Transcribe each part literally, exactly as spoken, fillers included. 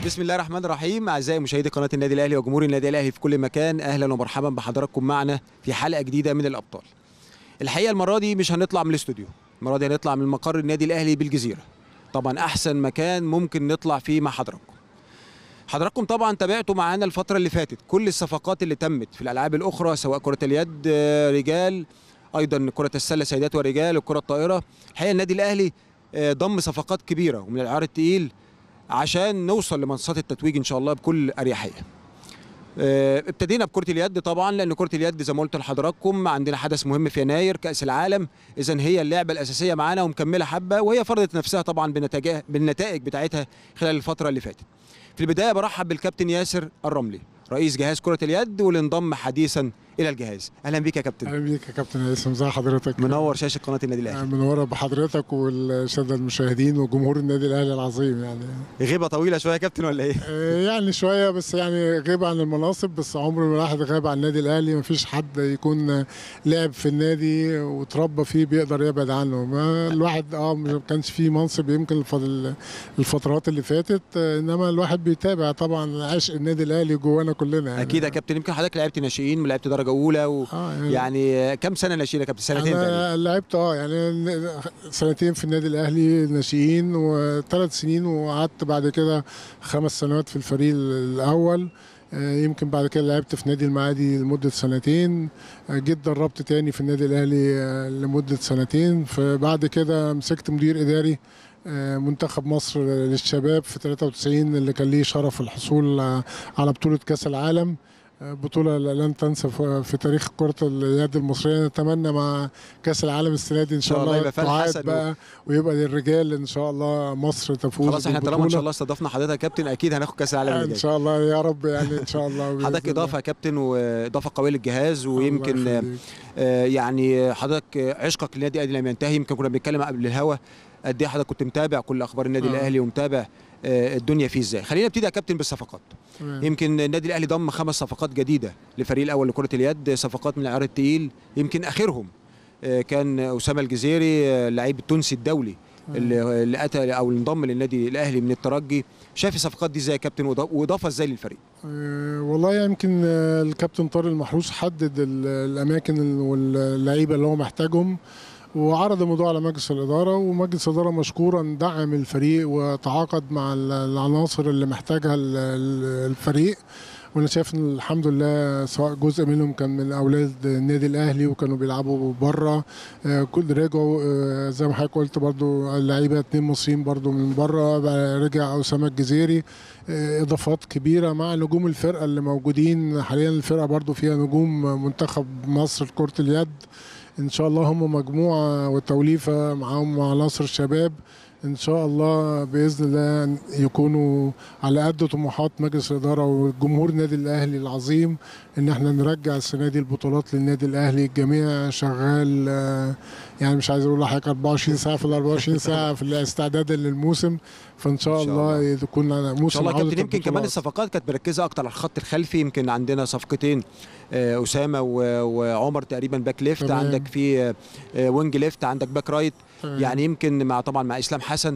بسم الله الرحمن الرحيم. اعزائي مشاهدي قناه النادي الاهلي وجمهور النادي الاهلي في كل مكان، اهلا ومرحبا بحضراتكم معنا في حلقه جديده من الابطال. الحقيقه المره دي مش هنطلع من الاستوديو، المره دي هنطلع من مقر النادي الاهلي بالجزيره. طبعا احسن مكان ممكن نطلع فيه مع حضراتكم. حضراتكم طبعا تابعتوا معانا الفتره اللي فاتت كل الصفقات اللي تمت في الالعاب الاخرى، سواء كره اليد رجال، ايضا كره السله سيدات ورجال، الكره الطائره. الحقيقه النادي الاهلي ضم صفقات كبيره ومن العيار الثقيل عشان نوصل لمنصات التتويج ان شاء الله بكل اريحيه. ابتدينا بكره اليد طبعا، لان كره اليد زي ما قلت لحضراتكم عندنا حدث مهم في يناير، كاس العالم، اذا هي اللعبه الاساسيه معانا ومكمله حبه، وهي فرضت نفسها طبعا بالنتائج بتاعتها خلال الفتره اللي فاتت. في البدايه برحب بالكابتن ياسر الرملي رئيس جهاز كره اليد واللي انضم حديثا الى الجهاز. اهلا بيك يا كابتن. اهلا بيك يا كابتن هيثم، ازي حضرتك؟ منور شاشه قناه النادي الاهلي. منوره بحضرتك والساده المشاهدين وجمهور النادي الاهلي العظيم. يعني غيبه طويله شويه يا كابتن ولا ايه؟ يعني شويه، بس يعني غيب عن المناصب، بس عمر ما الواحد غاب عن النادي الاهلي. ما فيش حد يكون لعب في النادي وتربى فيه بيقدر يبعد عنه. ما الواحد اه ما كانش فيه منصب يمكن الفترات اللي فاتت، انما الواحد بيتابع طبعا عشق النادي الاهلي جوانا كلنا. يعني اكيد يا كابتن. يمكن حضرتك لعبت ناشئين ولعبت درجه اولى و... آه يعني, يعني كم سنه ناشئين يا كابتن؟ سنتين تقريبا. انا لعبت اه يعني سنتين في النادي الاهلي ناشئين وثلاث سنين، وقعدت بعد كده خمس سنوات في الفريق الاول. يمكن بعد كده لعبت في نادي المعادي لمده سنتين، جيت دربت تاني في النادي الاهلي لمده سنتين، فبعد كده مسكت مدير اداري منتخب مصر للشباب في ثلاثة وتسعين، اللي كان ليه شرف الحصول على بطوله كاس العالم، بطولة لن تنسى في تاريخ كرة اليد المصرية. نتمنى مع كأس العالم السنة دي إن شاء الله تعاد بقى ويبقى للرجال إن شاء الله مصر تفوز. خلاص احنا طالما إن شاء الله استضفنا حضرتك يا كابتن، أكيد هناخد كأس العالم اللي جاي إن شاء الله يا رب، يعني إن شاء الله. حضرتك إضافة يا كابتن وإضافة قوية للجهاز، ويمكن آه يعني حضرتك عشقك للنادي الأهلي لم ينتهي. يمكن كنا بنتكلم قبل الهوا قد إيه حضرتك كنت متابع كل أخبار النادي آه. الأهلي ومتابع الدنيا فيه ازاي. خلينا نبتدي يا كابتن بالصفقات. مم. يمكن النادي الاهلي ضم خمس صفقات جديده للفريق الاول لكره اليد، صفقات من العيار الثقيل. يمكن اخرهم كان اسامه الجزيري اللاعب التونسي الدولي اللي اللي اتى او انضم للنادي الاهلي من الترجي. شايف الصفقات دي ازاي يا كابتن واضافه ازاي للفريق؟ أه والله يمكن الكابتن طارق المحروس حدد الاماكن واللعيبه اللي هو محتاجهم، وعرض الموضوع على مجلس الإدارة، ومجلس الإدارة مشكورا دعم الفريق وتعاقد مع العناصر اللي محتاجها الفريق. وانا شايف ان الحمد لله سواء جزء منهم كان من اولاد النادي الاهلي وكانوا بيلعبوا بره، كل رجعوا زي ما حضرتك قلت برضو اللعيبه اتنين مصريين برضو من بره، رجع اسامه الجزيري. اضافات كبيره مع نجوم الفرقه اللي موجودين حاليا. الفرقه برضو فيها نجوم منتخب مصر لكره اليد ان شاء الله، هم مجموعه وتوليفه معاهم عناصر الشباب ان شاء الله باذن الله يكونوا على قد طموحات مجلس الاداره وجمهور النادي الاهلي العظيم، ان احنا نرجع السنه دي البطولات للنادي الاهلي. الجميع شغال، يعني مش عايز اقول لحضرتك أربعة وعشرين ساعه في ال أربعة وعشرين ساعه في الاستعداد للموسم، فان شاء الله يكون موسم. ان شاء الله كابتن. يمكن كمان الصفقات كانت مركزه اكتر على الخط الخلفي. يمكن عندنا صفقتين، اسامه وعمر تقريبا باك ليفت، تمام. عندك في وينج ليفت، عندك باك رايت، تمام. يعني يمكن مع طبعا مع اسلام حسن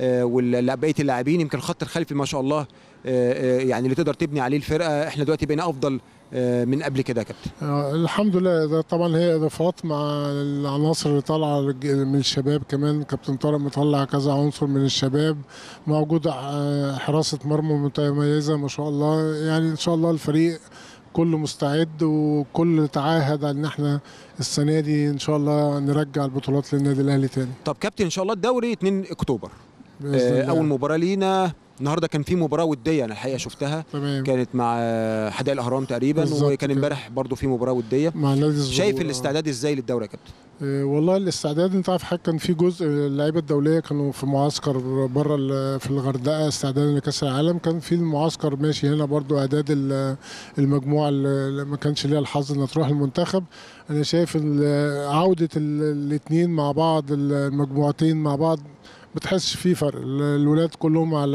وبقيه اللاعبين. يمكن الخط الخلفي ما شاء الله يعني اللي تقدر تبني عليه الفرقه. احنا دلوقتي بقينا افضل من قبل كده يا كابتن. الحمد لله. ده طبعا هي اضافات مع العناصر اللي طالعه من الشباب. كمان كابتن طارق مطلع كذا عنصر من الشباب، موجود حراسه مرمى متميزه ما شاء الله. يعني ان شاء الله الفريق كله مستعد وكل تعاهد ان احنا السنه دي ان شاء الله نرجع البطولات للنادي الاهلي تاني. طب كابتن ان شاء الله الدوري اتنين اكتوبر آه اول مباراه لينا النهارده. كان في مباراه وديه انا الحقيقه شفتها، تمام. كانت مع حدائق الاهرام تقريبا، وكان امبارح برضو في مباراه وديه مع نادي الزهور. شايف الاستعداد ازاي للدوري يا كابتن؟ أه والله الاستعداد انت عارف حاجه، كان في جزء اللعيبه الدوليه كانوا في معسكر بره في الغردقه استعدادا لكاس العالم، كان في المعسكر ماشي هنا برضو اعداد المجموعه اللي ما كانش ليها الحظ انها تروح المنتخب. انا شايف عوده الاثنين مع بعض، المجموعتين مع بعض بتحسش فيه فرق. الولاد كلهم على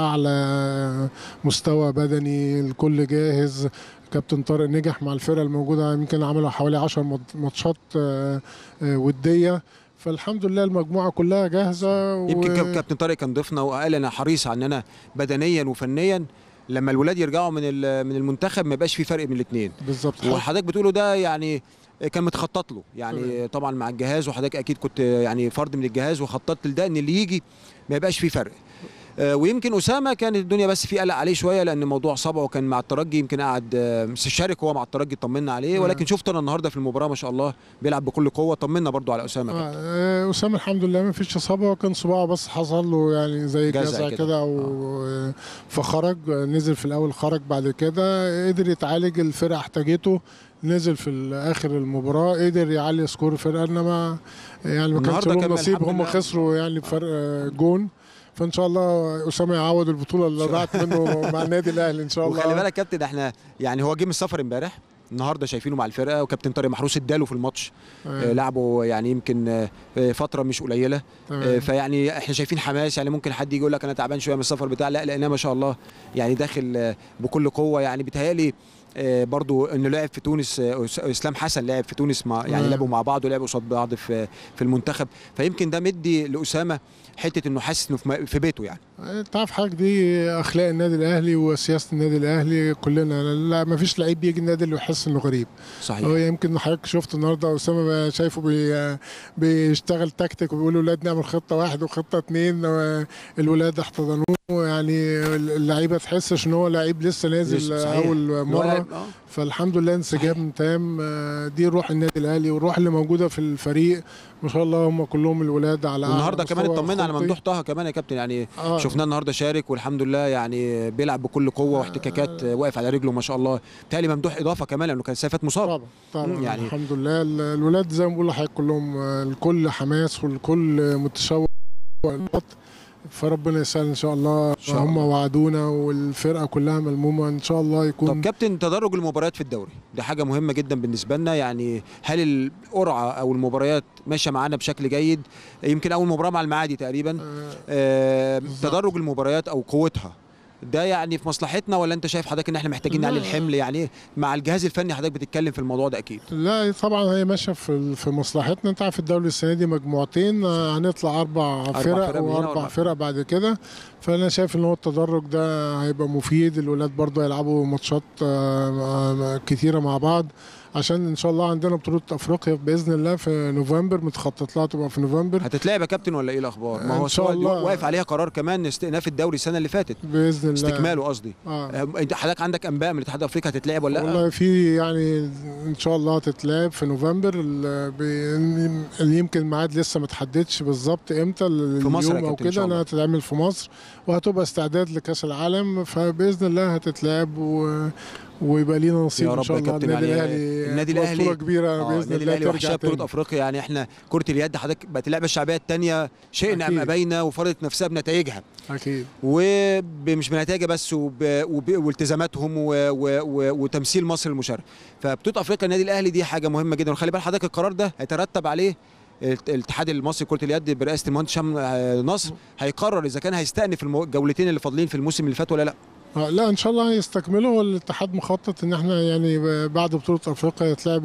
اعلى مستوى بدني، الكل جاهز. كابتن طارق نجح مع الفرقه الموجوده، يمكن عملوا حوالي عشر ماتشات وديه، فالحمد لله المجموعه كلها جاهزه. يمكن و... كابتن طارق كان ضيفنا وقال انا حريص على ان انا بدنيا وفنيا لما الولاد يرجعوا من من المنتخب ما يبقاش في فرق من الاثنين بالظبط. وحضرتك بتقوله ده يعني كان متخطط له يعني طبعا مع الجهاز، وحضرتك اكيد كنت يعني فرد من الجهاز وخططت لده ان اللي يجي ما يبقاش في فرق. ويمكن اسامه كانت الدنيا بس في قلق عليه شويه لان موضوع صبعه كان مع الترجي، يمكن قعد شارك هو مع الترجي طمنا عليه، ولكن شفت انا النهارده في المباراه ما شاء الله بيلعب بكل قوه. طمنا برضو على اسامه. آه اسامه الحمد لله ما فيش اصابه، وكان صباعه بس حصل له يعني زي جزع كده او فخرج، نزل في الاول خرج بعد كده قدر يتعالج، الفرقه احتاجته، نزل في اخر المباراه قدر يعلي سكور الفرقه، انما يعني ما كانش لهم نصيب، هم خسروا يعني بفرق جون. فان شاء الله اسامه يعوض البطوله اللي ضاعت منه مع النادي الاهلي ان شاء الله. وخلي بالك كابتن احنا يعني هو جه من السفر امبارح، النهارده شايفينه مع الفرقه، وكابتن طارق محروس اداله في الماتش آه لعبه يعني يمكن آه فتره مش قليله آه فيعني احنا شايفين حماس، يعني ممكن حد يجي يقول لك انا تعبان شويه من السفر بتاع، لا لانه ما شاء الله يعني داخل آه بكل قوه. يعني بيتهيألي آه برضو انه لعب في تونس، آه اسلام حسن لعب في تونس مع يعني لعبوا مع بعض ولعبوا قصاد بعض في في المنتخب، فيمكن ده مدي لاسامه حته انه حاسس انه في بيته. يعني انت عارف حاجه، دي اخلاق النادي الاهلي وسياسه النادي الاهلي كلنا، لا ما فيش لعيب بيجي النادي اللي يحس انه غريب. صحيح. هو يمكن حضرتك شفت النهارده اسامه شايفه بي بيشتغل تكتيك وبيقول للولاد نعمل خطه واحد وخطه اثنين، الولاد احتضنوه، يعني اللعيبه تحسش ان هو لعيب لسه نازل اول مره. فالحمد لله انسجام تام، دي روح النادي الاهلي والروح اللي موجوده في الفريق ما شاء الله، هم كلهم الولاد على النهارده كمان اطمنا على ممدوح طه كمان يا كابتن، يعني آه. شفناه النهارده شارك والحمد لله يعني بيلعب بكل قوه واحتكاكات آه. واقف على رجله ما شاء الله. بالتالي ممدوح اضافه كمان لانه كان سافت مصاب. طبعا طبعا يعني الحمد لله الولاد زي ما بقول لحضرتك كلهم الكل حماس والكل متشوق، فربنا يسهل ان شاء الله. هم وعدونا والفرقه كلها ملمومه ان شاء الله يكون. طب كابتن تدرج المباريات في الدوري دي حاجه مهمه جدا بالنسبه لنا، يعني هل القرعه او المباريات ماشيه معانا بشكل جيد؟ يمكن اول مباراه مع المعادي تقريبا آه آه تدرج المباريات او قوتها ده يعني في مصلحتنا، ولا انت شايف حضرتك ان احنا محتاجين نعلي الحمل؟ يعني مع الجهاز الفني حضرتك بتتكلم في الموضوع ده اكيد. لا طبعا هي ماشيه في في مصلحتنا. انت عارف الدوري السنه دي مجموعتين، هنطلع اربع فرق واربع فرق بعد كده، فانا شايف ان هو التدرج ده هيبقى مفيد. الولاد برضه هيلعبوا ماتشات كتيره مع بعض عشان ان شاء الله عندنا بطوله افريقيا باذن الله في نوفمبر، متخطط لها تبقى في نوفمبر. هتتلعب يا كابتن ولا ايه الاخبار؟ ما هو ان شاء الله واقف عليها قرار كمان استئناف الدوري السنه اللي فاتت باذن الله، استكماله قصدي. آه. انت حضرتك عندك انباء من الاتحاد الافريقي هتتلعب ولا لا؟ والله في يعني ان شاء الله هتتلعب في نوفمبر، اللي يمكن الميعاد لسه ما اتحددش بالظبط امتى، في مصر او كده، انها هتتعمل في مصر وهتبقى استعداد لكاس العالم، فباذن الله هتتلعب و ويبقى لينا نصيب ان شاء الله. النادي يعني الاهلي النادي الاهلي بطوله كبيره آه باذن الله النادي الاهلي وحشاه بطوله افريقيا. يعني احنا كره اليد حضرتك بقت اللعبه الشعبيه الثانيه شئنا ام ابينا، وفرضت نفسها بنتائجها اكيد، ومش بنتائجها بس وب... وب... والتزاماتهم و... و... و... وتمثيل مصر المشرف. فبطوله افريقيا النادي الاهلي دي حاجه مهمه جدا، وخلي بال حضرتك القرار ده هيترتب عليه الاتحاد المصري لكره اليد برئاسه المهندس هشام نصر، هيقرر اذا كان هيستأنف الجولتين اللي فاضلين في الموسم اللي فات ولا لا. لا ان شاء الله هيستكملوا، والاتحاد مخطط ان احنا يعني بعد بطوله افريقيا يتلعب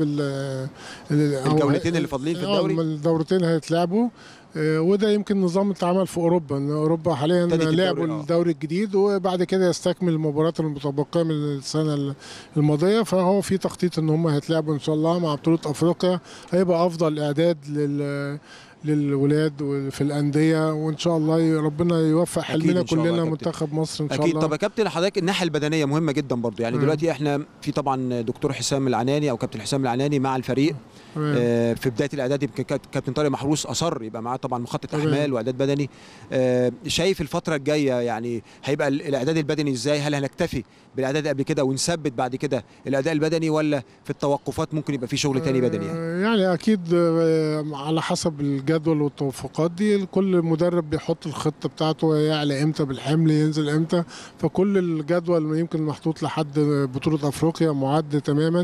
الجولتين اللي فاضلين في الدوري، الدورتين هيتلعبوا، وده يمكن نظام اتعمل في اوروبا، ان اوروبا حاليا لعبوا الدوري الجديد وبعد كده يستكمل المباريات المتبقيه من السنه الماضيه، فهو في تخطيط ان هم هيتلعبوا ان شاء الله مع بطوله افريقيا، هيبقى افضل اعداد لل للولاد وفي الانديه، وان شاء الله ربنا يوفق حلمنا كلنا منتخب مصر ان شاء أكيد. الله. طب يا كابتن حضرتك الناحيه البدنيه مهمه جدا برضو، يعني م. دلوقتي احنا في طبعا دكتور حسام العناني او كابتن حسام العناني مع الفريق آه في بدايه الاعداد، يمكن كابتن طارق محروس اصر يبقى معاه طبعا مخطط احمال واعداد بدني. آه شايف الفتره الجايه يعني هيبقى الاعداد البدني ازاي؟ هل هنكتفي بالاعداد قبل كده ونثبت بعد كده الاداء البدني، ولا في التوقفات ممكن يبقى في شغل تاني بدني؟ يعني, يعني اكيد على حسب الجدول والتوافقات دي، كل مدرب بيحط الخطه بتاعته يعلى امتى بالحمل، ينزل امتى، فكل الجدول يمكن محطوط لحد بطوله افريقيا معد تماما،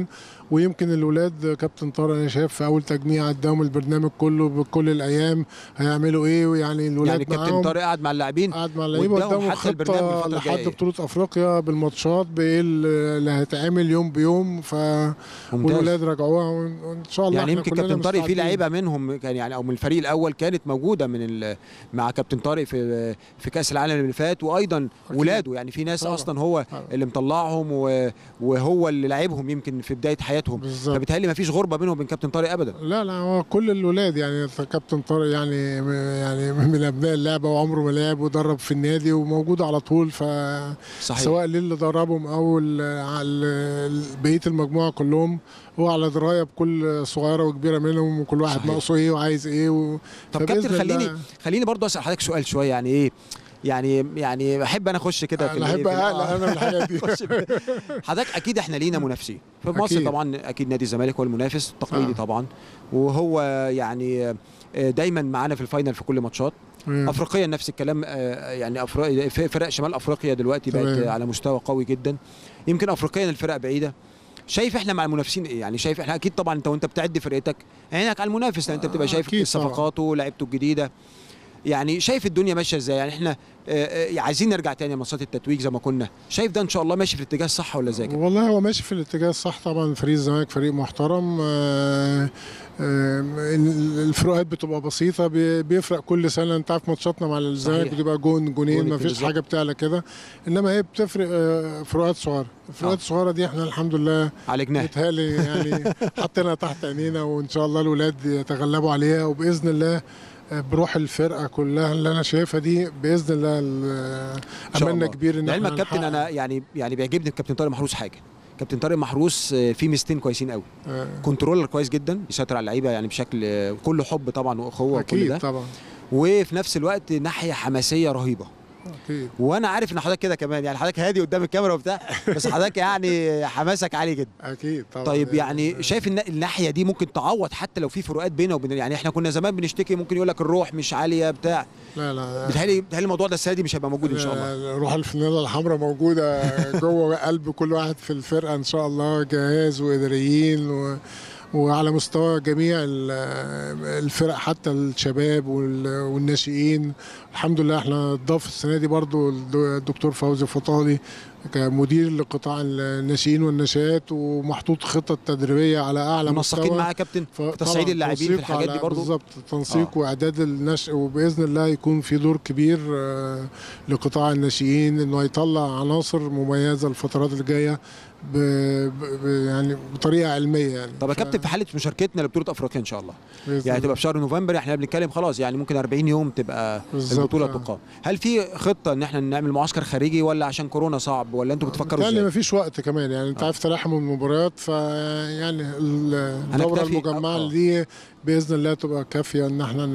ويمكن الولاد كابتن طارق انا شايف في اول تجميع اداهم البرنامج كله بكل الايام هيعملوا ايه، ويعني الولاد يعني كابتن طارق قعد مع اللاعبين قعد مع اللعيبه واداهم خطه لحد بطوله افريقيا بالماتشات بايه اللي هيتعمل يوم بيوم، ف والولاد رجعوها وان شاء الله. يعني يمكن كابتن طارق في لعيبه منهم كان يعني او من الفريق الاول كانت موجوده من مع كابتن طارق في في كاس العالم اللي فات، وايضا ولاده يعني في ناس طبعا. اصلا هو طبعا. اللي مطلعهم وهو اللي لعبهم يمكن في بدايه حياتهم، فبالتالي ما فيش غربه بينهم وبين كابتن طارق ابدا. لا لا هو كل الولاد يعني كابتن طارق يعني يعني من ابناء اللعبه وعمره ما لعب ودرب في النادي وموجود على طول، ف صحيح. سواء للي دربهم او بقيه المجموعه كلهم هو على درايه بكل صغيره وكبيره منهم وكل واحد ناقصه ايه وعايز ايه و... طب كابتن خليني خليني برضه اسال حضرتك سؤال شويه يعني ايه يعني يعني بحب انا اخش كده في انا احب اقلق انا من الحاجات دي. حضرتك اكيد احنا لينا منافسين في مصر طبعا، اكيد نادي الزمالك هو المنافس التقليدي آه. طبعا، وهو يعني دايما معانا في الفاينل في كل ماتشات. افريقيا نفس الكلام، يعني أفريقيا فرق شمال افريقيا دلوقتي بقت على مستوى قوي جدا، يمكن افريقيا الفرق بعيده. شايف احنا مع المنافسين ايه؟ يعني شايف احنا اكيد طبعا انت وانت بتعد فرقتك عينك على المنافس، لان انت بتبقى شايف صفقاته ولاعيبته الجديده. يعني شايف الدنيا ماشيه ازاي؟ يعني احنا عايزين نرجع تاني لمنصات التتويج زي ما كنا، شايف ده ان شاء الله ماشي في الاتجاه الصح ولا ازاي كده؟ والله هو ماشي في الاتجاه الصح طبعا. فريق الزمالك فريق محترم، الفروقات بتبقى بسيطه، بيفرق كل سنه. انت عارف ماتشاتنا مع الزمالك بتبقى جون جونين ما فيش حاجه بتعلى كده، انما هي بتفرق فروقات صغيره. الفروقات الصغيره دي احنا الحمد لله عالجناها، بيتهيألي يعني حطينا تحت عينينا، وان شاء الله الولاد يتغلبوا عليها، وباذن الله بروح الفرقه كلها اللي انا شايفها دي باذن الله املنا كبير ان احنا كابتن انا يعني يعني بيعجبني الكابتن طارق محروس حاجه. كابتن طارق محروس فيه ميزتين كويسين قوي، آه. كنترولر كويس جدا يسيطر على اللعيبه يعني بشكل كله حب طبعا واخوه وكل ده طبعا، وفي نفس الوقت ناحيه حماسيه رهيبه. أكيد. وانا عارف ان حضرتك كده كمان، يعني حضرتك هادي قدام الكاميرا وبتاع، بس حضرتك يعني حماسك عالي جدا. اكيد طبعا. طيب يعني شايف ان الناحيه دي ممكن تعوض حتى لو في فروقات بيننا وبين، يعني احنا كنا زمان بنشتكي ممكن يقول لك الروح مش عاليه بتاع. لا لا بتهيألي بتهيألي الموضوع ده السنه دي مش هيبقى موجود ان شاء الله. روح الفانيلا الحمراء موجوده جوه قلب كل واحد في الفرقه ان شاء الله، جهاز واداريين و وعلى مستوى جميع الفرق حتى الشباب والناشئين. الحمد لله احنا اتضاف السنه دي برضو الدكتور فوزي فطالي كمدير لقطاع الناشئين والناشئات، ومحطوط خطط تدريبيه على اعلى مستوى. منسقين معاه كابتن في تصعيد اللاعبين في الحاجات دي برضو بالظبط، تنسيق آه. واعداد النشء، وباذن الله يكون في دور كبير لقطاع الناشئين انه يطلع عناصر مميزه الفترات الجايه ب... ب... يعني بطريقه علميه يعني. طب يا كابتن في حاله مشاركتنا لبطوله افريقيا ان شاء الله يعني تبقى في شهر نوفمبر، احنا بنتكلم خلاص يعني ممكن أربعين يوم تبقى البطوله تقام، هل في خطه ان احنا نعمل معسكر خارجي ولا عشان كورونا صعب ولا انتوا بتفكروا ازاي؟ يعني ما فيش وقت كمان، يعني انت عارف تلاحم المباريات، فيعني الدوره المجمعه دي باذن الله تبقى كافيه ان احنا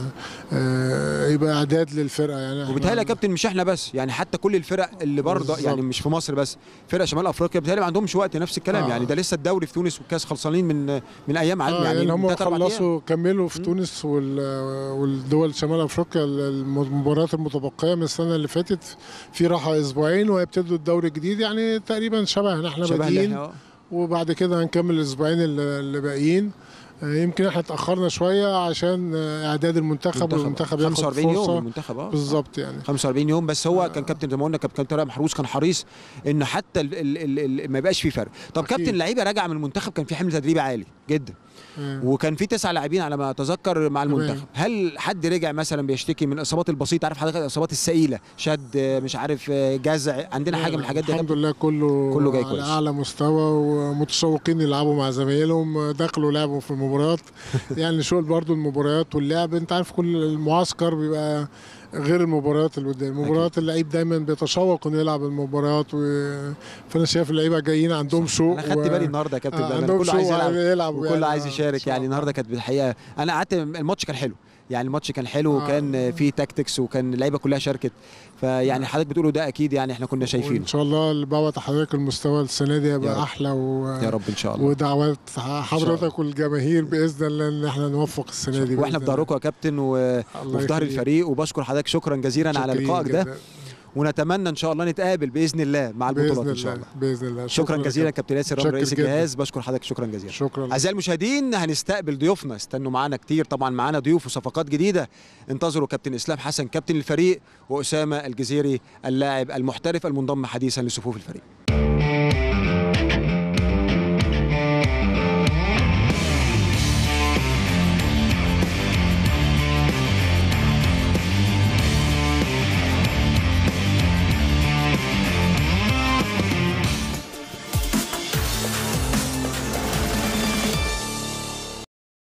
يبقى اعداد للفرقه يعني. وبالتالي يا كابتن مش احنا بس، يعني حتى كل الفرق اللي برضه يعني مش في مصر بس، فرق شمال افريقيا بالتالي ما عندهمش وقت نفس الكلام آه. يعني ده لسه الدوري في تونس والكاس خلصانين من من ايام عام آه يعني, يعني هم خلصوا كملوا في م. تونس والدول شمال افريقيا المباريات المتبقيه من السنه اللي فاتت في راحه اسبوعين وهيبتدوا الدوري الجديد، يعني تقريبا شبهنا احنا بادئين، وبعد كده هنكمل الاسبوعين اللي باقيين. يمكن احنا اتاخرنا شويه عشان اعداد المنتخب، والمنتخب خمسة وأربعين يوم المنتخب اه بالظبط يعني خمسة وأربعين يوم، بس هو آه. كان كابتن زي ما قلنا كابتن طارق محروس كان حريص ان حتى ال ال ال ما يبقاش في فرق. طب أكيد. كابتن اللعيبه راجعه من المنتخب كان في حمل تدريبي عالي جدا آه. وكان في تسع لاعبين على ما اتذكر مع المنتخب، هل حد رجع مثلا بيشتكي من الاصابات البسيطه؟ عارف حضرتك الاصابات الثقيله، شد مش عارف جزع، عندنا حاجه من الحاجات دي؟ الحمد لله كله كله جاي كويس على اعلى مستوى، ومتشوقين يلعبوا مع زمايلهم، دخلوا لعبوا في المباريات يعني شغل برضو المباريات واللعب. انت عارف كل المعسكر بيبقى غير المباريات اللي قدام، المباريات اللعيب دايما بيتشوق انه يلعب المباريات و... فانا شايف اللعيبه جايين عندهم شوق. انا خدت و... بالي النهارده يا كابتن آه كله عايز يلعب, يلعب وكله يعني عايز يشارك يعني. النهارده كانت الحقيقه انا قعدت الماتش كان حلو يعني، الماتش كان حلو وكان آه. فيه تاكتكس وكان اللعيبه كلها شاركت، فيعني حضرتك بتقوله ده اكيد يعني احنا كنا شايفينه. ان شاء الله اللي بعوض حضرتك المستوى السنه دي يبقى احلى و... يا رب ان شاء الله، ودعوات حضرتك والجماهير باذن الله ان احنا نوفق السنه دي، واحنا في ظهركم يا كابتن و... وفي ظهر الفريق، وبشكر حضرتك شكرا جزيلا على لقائك ده. ونتمنى ان شاء الله نتقابل باذن الله مع البطولات ان شاء الله. باذن الله. شكرا جزيلا كابتن ياسر رامي رئيس الجهاز، بشكر حضرتك شكرا جزيلا. شكرا. اعزائي المشاهدين هنستقبل ضيوفنا، استنوا معانا كتير طبعا، معانا ضيوف وصفقات جديده. انتظروا كابتن اسلام حسن كابتن الفريق، واسامه الجزيري اللاعب المحترف المنضم حديثا لصفوف الفريق.